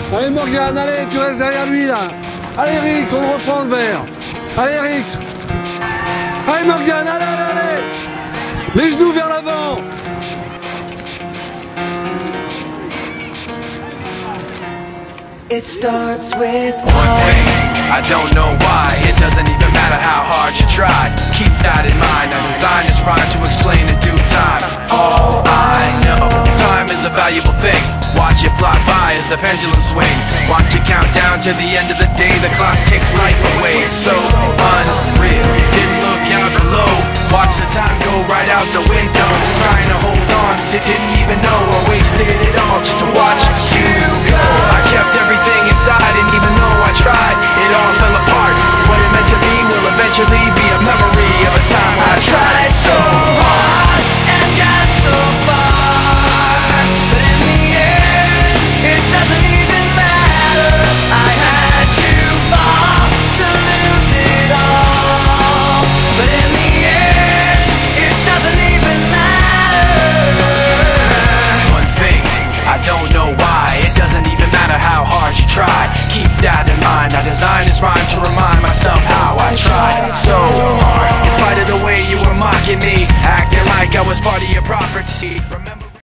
Allez Morgane, allez, tu restes derrière lui là. Allez Eric, on reprend le verre. Allez Eric. Allez Morgane, allez, allez, allez. Les genoux vers l'avant. It starts with one thing, I don't know why. It doesn't even matter how hard you try. Keep that in mind, I designed this rhyme to explain in due time. All I know, time is a valuable thing. Watch it fly by as the pendulum swings. Watch it count down to the end of the day. The clock takes life away, it's so unreal. Didn't look out below, watch the time go right out the window. Trying to hold on, didn't even know I wasted it all just to watch you go. I kept everything inside, and even though I tried, it all fell apart. What it meant to be will eventually be a memory of a time I tried so hard and got so far, but in the end, it doesn't even matter. I had to fall to lose it all, but in the end, it doesn't even matter. One thing, I don't know why. It doesn't even matter how hard you try. Keep that in mind. I designed this rhyme to remind myself how I tried so hard. In spite of the way you were mocking me, acting like I was part of your property.